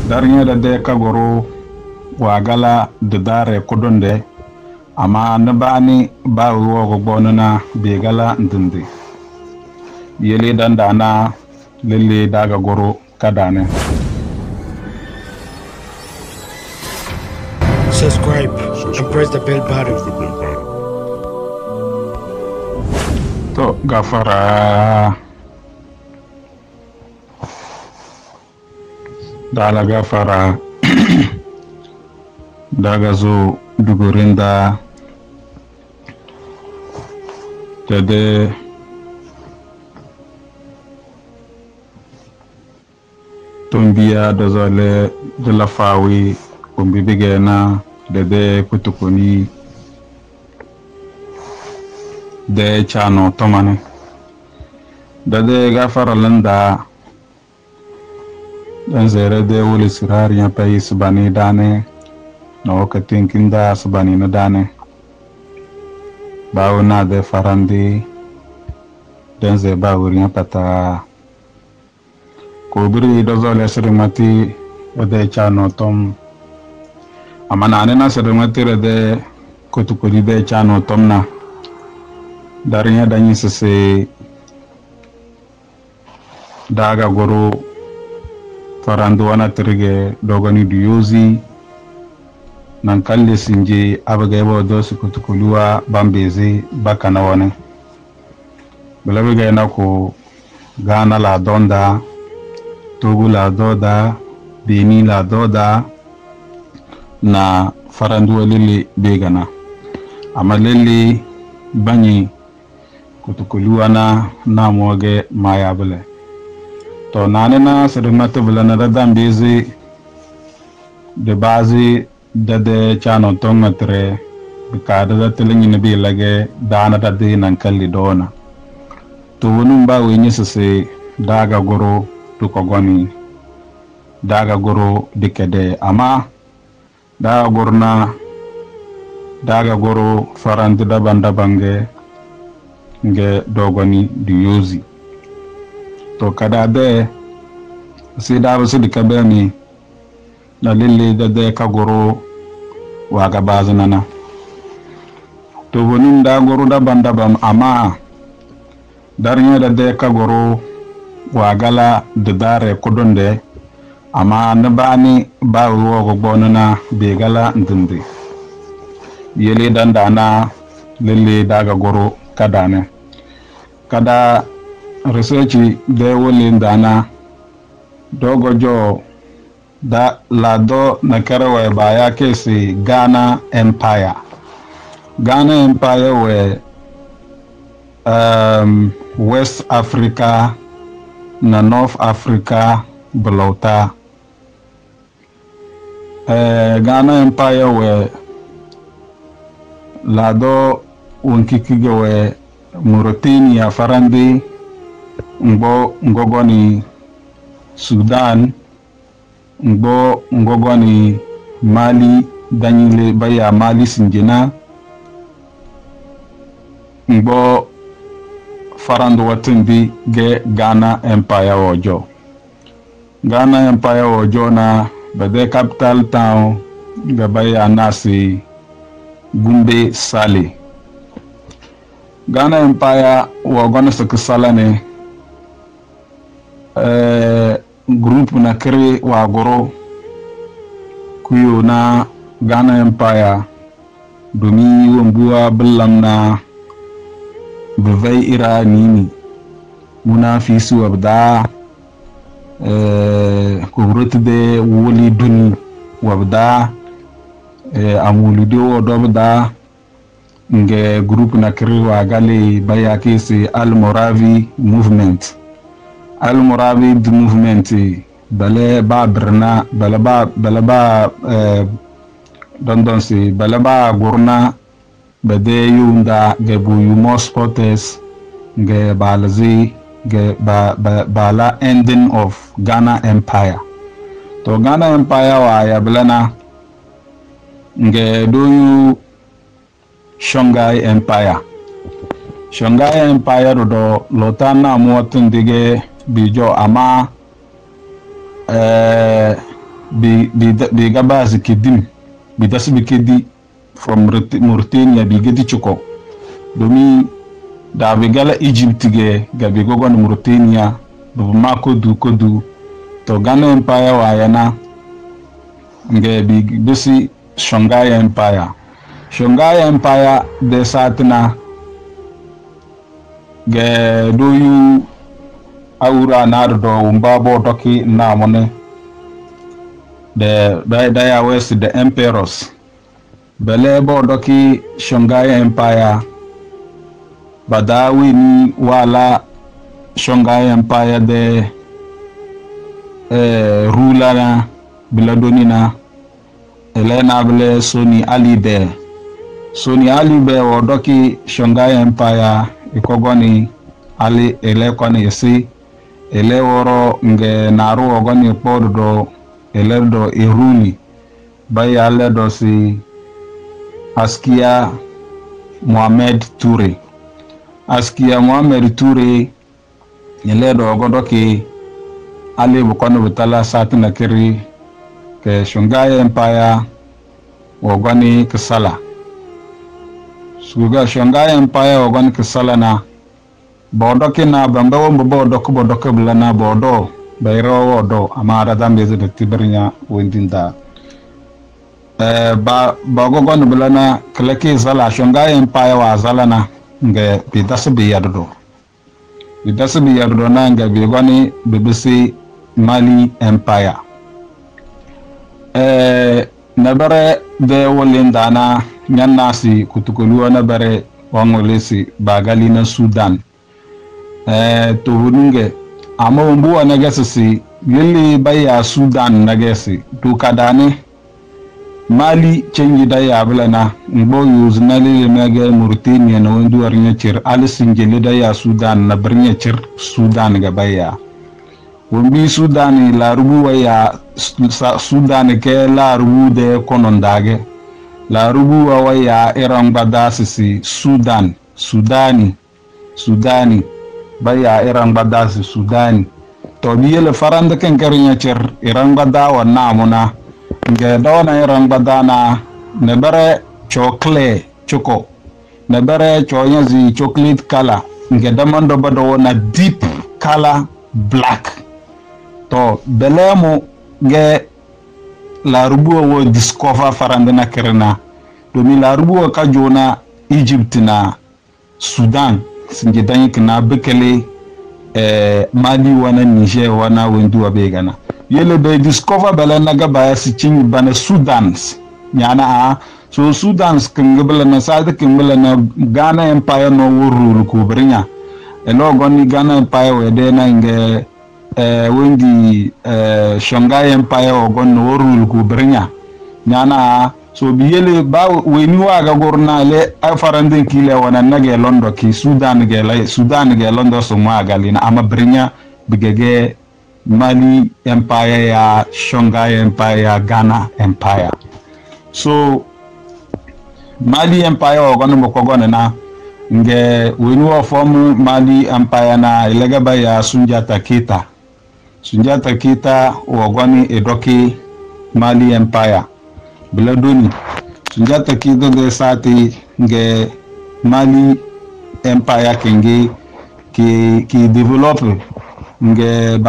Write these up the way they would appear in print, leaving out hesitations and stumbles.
darnya da de kagoro wagala de dare kodonde ama nabani ba wo gogbonana be gala ndindi yele dandana lele daga goro kadane. Subscribe and press the bell button. To gafara dala gafara daga zo dugurinda tede tombiya da zole de la fawi umbi bigena de kutukuni de chano tomane de gafara landa dan zere de wuli sirar ya pay subani dane na wakatin kinda subani na dane bawo na de farandi dan ze bawo ya pata ko biri do zole sirimati de chano tom amana ne na sirimati de kutukuni de chano tomna darinya danyi sese daga goro farandu wana tirige dogoni duyozi nan kalle sinje abagaybo dosi kutukuluwa bambezi bakana wane balabiga na ko Ghana la donda, Togo la doda, Benin la doda na farandu lili begana ama lili banyi kutukuluwa na moge mayabule to nane na sedumatu bulana da dambezi de bazi de chano tongatre bikada da telingi nabi lage dana da de nankalli dona to wonum ba wenyi sese daga goro to kogoni daga goro dikede ama daga gorna daga goro farandu dabange nge dogoni duyozi to kada de si da wasu dika bani na lille da de kagoro waga bazinana to wonin da goro daban ama darnya da de kagoro wagala da dare kodonde ama na bani ba wo gogbonana be gala ndindi yele dandana lille daga goro kadane kada research de wole ndana dogojo da lado na karawe baya kesi Ghana Empire we West Africa na North Africa blota Ghana Empire we lado unkikige we Mauritania farandi ngogoni Sudan ngogoni Mali danyile baya Mali sinjena farando watindi ge Ghana Empire wojo na bade capital town ga baya nasi Gumbe Sale Ghana Empire wagona sakisalane group na kere wagoro kuyo na Ghana Empire domin wambuwa billam na buvai ira nini muna fi su wabda kubrut de woli duni wabda amuludo wabda nge group na kere wagale baya kesi Al-Moravi movement bale ba birna bale ba dondon si bale ba gurna bade yunda ge bu yumo sports ge balzi ge bala ending of Ghana Empire to Ghana Empire wa ya blana nge do Songhai Empire do lotana motin dige bijo ama be gabazi kedim be dasu be kedi from Mauritania be gedi choko domi da be gala Egypt ge be gogon Mauritania do ma kodu to Ghana Empire wa yana nge be bisi Songhai Empire de satina ge doyu aura nardo mbabo doki na mone the Daya West the emperors bele bo doki Songhai Empire badawi ni wala Songhai Empire de ruler na biladonina elena bele Soni Ali be wo doki Songhai Empire ikogoni ali ele koni isi ele woro nge naru ogoni pordo ele do iruli bay ale do si Askia Mohamed Touré ele do ogodoki ali bukono butala satina kiri ke Songhai Empire ogoni kisala suga Songhai Empire ogoni kisala na bodo kina bambawo bodo blana bodo bayro wodo amara dambe de tibrinya wendinda ba gogon blana kleke zala Songhai Empire wa zalana nge bidasu bi yardo na nge bi goni BBC Mali Empire nabare de wolindana nyanasi kutukulu nabare wangolesi bagali na Sudan to hununge ama mbuwa nagasi yeli baya Sudan nagasi to kadane Mali changi daya blana mbo yuzni le mege Mauritania na wendu warnya chir alisinjele daya Sudan na brnya chir Sudan ga baya wumbi Sudan la rubu waya Sudan ke la rubu de konondage la rubu waya irang badasisi Sudani baya irang badasi Sudani to biyele faranda ken karinya chir irang badawa namuna nge dona irang badana nebere choko nebere choyazi chocolate color nge damando bado na deep color black to belemo nge la rubuwa wo discover faranda na kerena domi la rubuwa ka jona Egypt na Sudan singe danyi kina bekele Mali wana Niger wana wendu abegana yele be discover bela naga baya si chingi bana Sudans nyana so Sudans kingibela na sade kingibela na Ghana Empire no wuru ko brinya elo goni Ghana Empire wede na nge wendi Songhai Empire ogon no wuru ko brinya nyana so biyele ba weni waga gorna le afarande kile wana nage londo ki Sudan ge londo so magalina ama brinya bigege Mali Empire ya Songhai Empire ya Ghana Empire so Mali Empire ogono mokogone na nge weni wa formu Mali Empire na ilegaba ya Sunjata Keita ogoni edoki Mali Empire Biladoni Sunjata Keita de sati nge Mali Empire kenge ki develop nge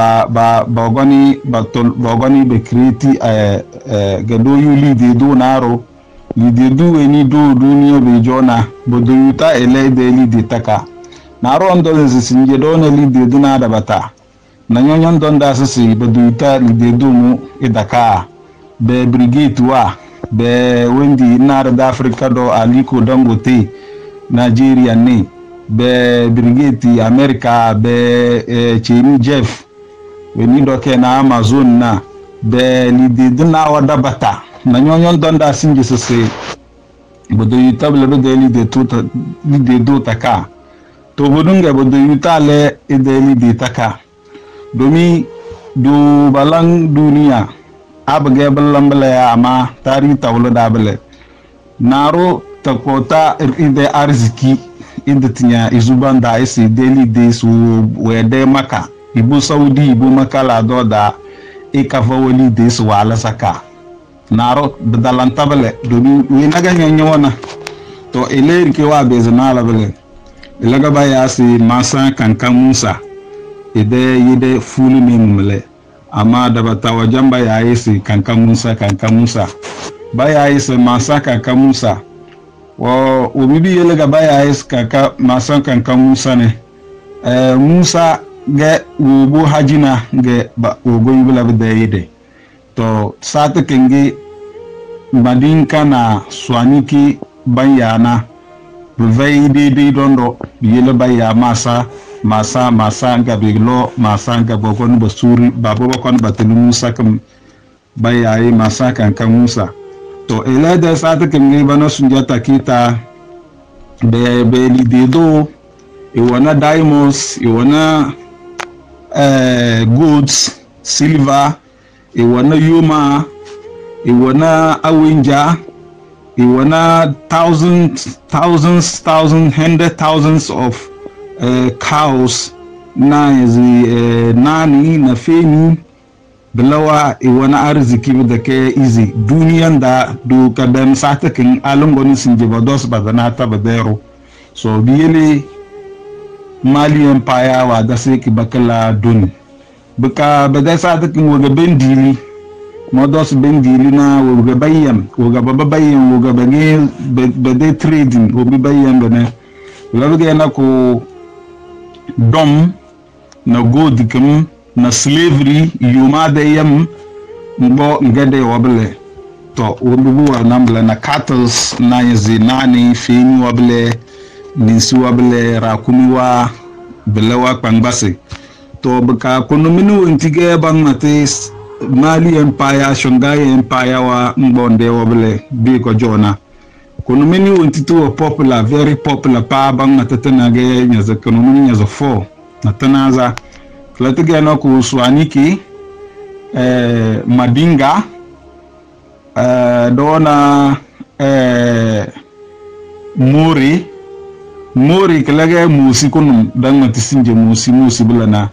bogoni be create gado yuli de do naro lide du eni do dunia be jona bodoyuta ele de lide taka naro ndo sinje do na lide du na dabata na nyonyon donda sisi bodoyuta lide du mu idaka be brigade wa be wendi nar da Africa do Aliko Dangote Nigeria ne be brigade America be Chini Jeff weni doke na Amazon na be lide du na wadabata na nyonyon donda sinje sisi bodoyuta bele de lide do taka to bodunga bodoyuta le ide lide taka domi du balang dunia abge balambale ya ama tari tawlo dabele naro takota ide arziki inde tinya izubanda isi daily days wede maka ibu Saudi ibu maka la doda e ka fa wali des wala saka naro bedalanta bele domin we naga nyanya wana to eleri ke wa bezna la bele ilaga ba ya si masa kankan Musa ide yide fulu ni mumle ama da batawa jamba ya isi kankan Musa ba ya isi masa kankan Musa wo bibi yelega ba ya isi kankan masa kankan Musa ne Musa ge wo hajina ge ba wo yibla bide to sata kenge madinka na swaniki banyana ruvei de dondo yele baya masa nga biglo masa nga bokon basuri babo bokon batelu Musa kam baya yi masa kan Musa to ela da sata kenge bana sunjata kita be lidedo e wana diamonds e wana goods silver e wana yuma e wana awinja e wana thousands hundred thousands of cows na yazi nani na feni belawa e wana arziki da ke easy duniyan da do kadan satakin alungoni sinje bados badana ta badero so biyele Mali Empire wa da sai ki bakala dun buka bada satakin waga bendili modos bendili na waga bayyam waga babayyan waga bade trading waga bayyan bane laga na ko dom na godikum na slavery yuma da yam mbo ngade wable to wubu wa nambla na cattle na yazi nani fini wable ninsu wable rakumi wa belewa kpangbase to baka kono minu intige bangate Mali Empire Shongai Empire wa mbonde wable bi ko jona kono minu intitu popular very popular pa bangate tenage nyaza kono minu nyaza fo na tanaza klatige no ku swaniki madinga dona Mori kelage musi kunum dan mati sinje musi bulana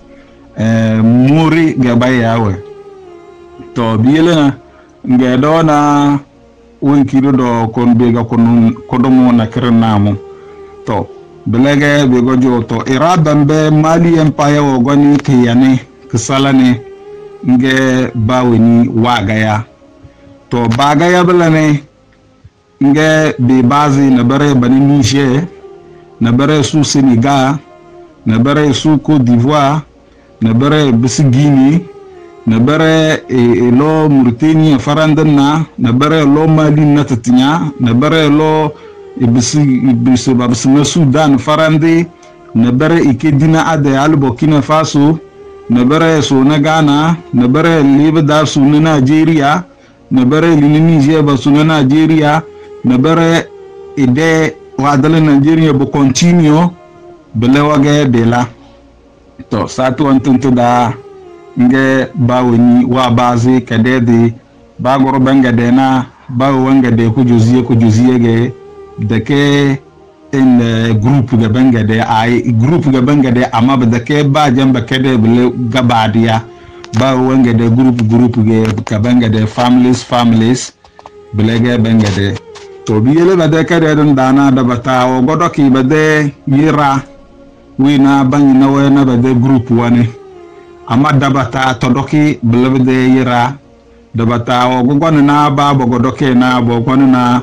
Mori gabay yawe to biyelena nge dona wonkiro do kon bega kodomo na kerenamu to belege bego joto iradan be Mali Empire wo goni kiyane kisalane nge baweni wagaya to bagaya belane nge be bazi na bare bani Niger na bare su Senegal na bare su Côte d'Ivoire na bare bisi Guinée na bare lo Mauritanie farandana na bare lo Mali na tatinya na bare lo bisi babisi Sudan farande na bare ikedina ade al Burkina Faso na bare so na Ghana na bare libda su na Nigeria na bare Niger ba su na Nigeria na bare ide wadale Nigeria bo continue belewage dela to satu antuntu da nge bawni wa bazi kadede bagoro banga dena bawo wanga de ko joziye ge deke in groupe ga banga de ay groupe ga banga de amma deke ba jamba kede bele gabadia bawo wanga de groupe ge ka banga de families belege banga de to biyele bade kade don dana da batawo godoki bade yira wina banyi na wena bade group wane amma da bata to doki bele yira da batawo gogona na ba godoke na bogona na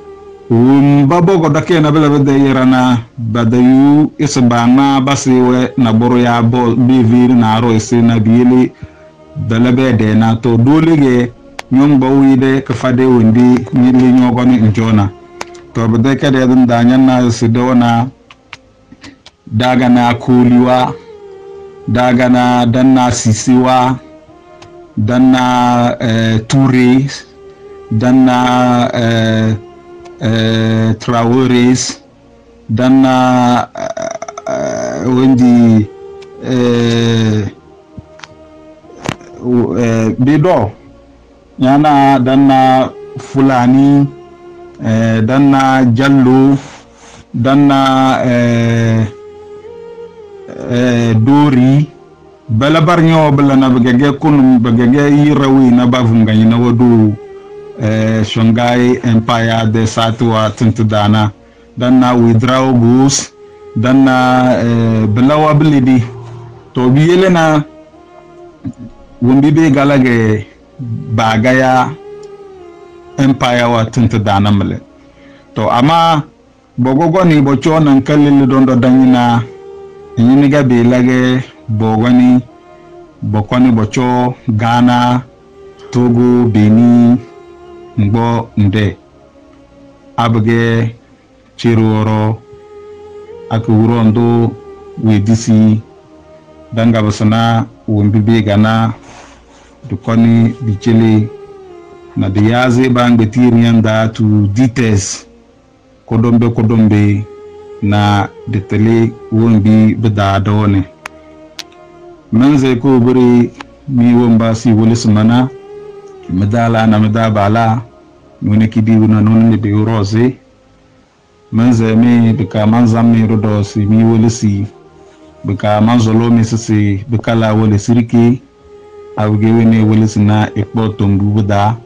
babo godoke na bele yira na badayu isbana basiwe na boro ya bo bivir na ro ise na biyele bele de na to dolige nyong bawide ka fade wondi nyili nyogoni njona to bade kade dum danyan na sidona daga na kuliwa daga na danna sisiwa danna Touré danna Traorés danna wondi bido yana danna Fulani danna Jallo danna Dori bala barnyo bala na bagage kun bagage yirawi na bavunga ina wadu Songhai Empire de Satwa Tintudana dan na withdraw goose dan na balawa bilidi to biyele na wumbi be galage bagaya Empire wa Tintudana male to ama bogogo ni bocho nan kalil don do danina yini ga be lage bogoni bokoni bocho Ghana Togo Benin ngbo nde abge chiroro akuro ndo wedisi danga basana wumbibe gana dukoni bichele na diyaze bangbe tirianda tu dites kodombe na detele wumbi bedadone manze ko buri mi womba si wolismana medala na medabala nune kidi na nune be rose manze me bika manzami rodo si mi wolisi bika manzolo mi sisi bika la wole siriki awge wene wolisi na ekpo tombu buda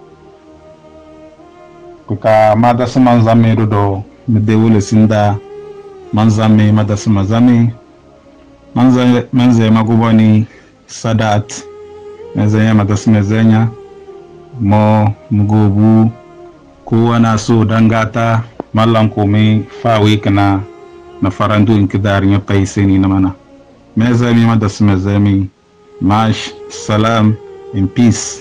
bika madas manzami rodo mede wolisi nda manzami madas manzami manze magubani sadat manze madas mezenya mo mugobu ko wana so dangata mallan komai fawe kana na farandu inkidar nya paiseni na mana mezami madas mezami mash salam in peace.